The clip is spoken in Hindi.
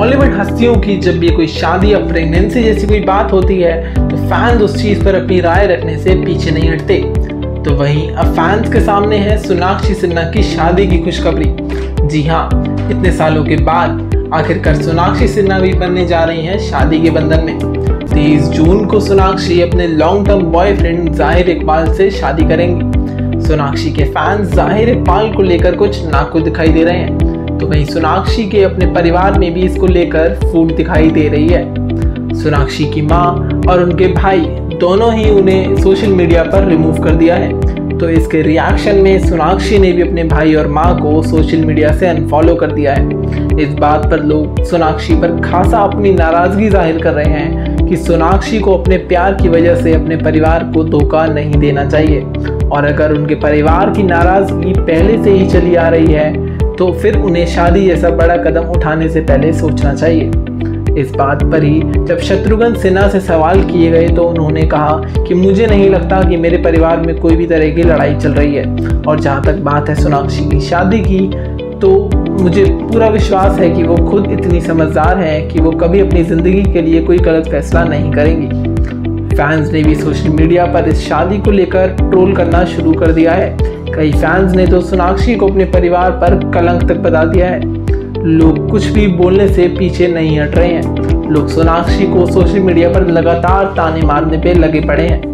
बॉलीवुड हस्तियों की जब भी कोई शादी या प्रेगनेंसी जैसी कोई बात होती है तो फैंस उस चीज पर अपनी राय रखने से पीछे नहीं हटते। तो वहीं अब फैंस के सामने है सोनाक्षी सिन्हा की शादी की खुशखबरी। जी हाँ, इतने सालों के बाद आखिरकार सोनाक्षी सिन्हा भी बनने जा रही हैं शादी के बंधन में। 23 जून को सोनाक्षी अपने लॉन्ग टर्म बॉयफ्रेंड जाहिर इकबाल से शादी करेंगी। सोनाक्षी के फैंस जाहिर इकबाल को लेकर कुछ नाखुश दिखाई दे रहे हैं, तो वहीं सोनाक्षी के अपने परिवार में भी इसको लेकर फूट दिखाई दे रही है। सोनाक्षी की मां और उनके भाई दोनों ही उन्हें सोशल मीडिया पर रिमूव कर दिया है। तो इसके रिएक्शन में सोनाक्षी ने भी अपने भाई और मां को सोशल मीडिया से अनफॉलो कर दिया है। इस बात पर लोग सोनाक्षी पर खासा अपनी नाराजगी जाहिर कर रहे हैं कि सोनाक्षी को अपने प्यार की वजह से अपने परिवार को धोखा नहीं देना चाहिए, और अगर उनके परिवार की नाराजगी पहले से ही चली आ रही है तो फिर उन्हें शादी जैसा बड़ा कदम उठाने से पहले सोचना चाहिए। इस बात पर ही जब शत्रुघ्न सिन्हा से सवाल किए गए तो उन्होंने कहा कि मुझे नहीं लगता कि मेरे परिवार में कोई भी तरह की लड़ाई चल रही है, और जहाँ तक बात है सोनाक्षी की शादी की, तो मुझे पूरा विश्वास है कि वो खुद इतनी समझदार हैं कि वो कभी अपनी ज़िंदगी के लिए कोई गलत फैसला नहीं करेंगी। फैंस ने भी सोशल मीडिया पर इस शादी को लेकर ट्रोल करना शुरू कर दिया है। कई फैंस ने तो सोनाक्षी को अपने परिवार पर कलंक तक बता दिया है। लोग कुछ भी बोलने से पीछे नहीं हट रहे हैं। लोग सोनाक्षी को सोशल मीडिया पर लगातार ताने मारने पे लगे पड़े हैं।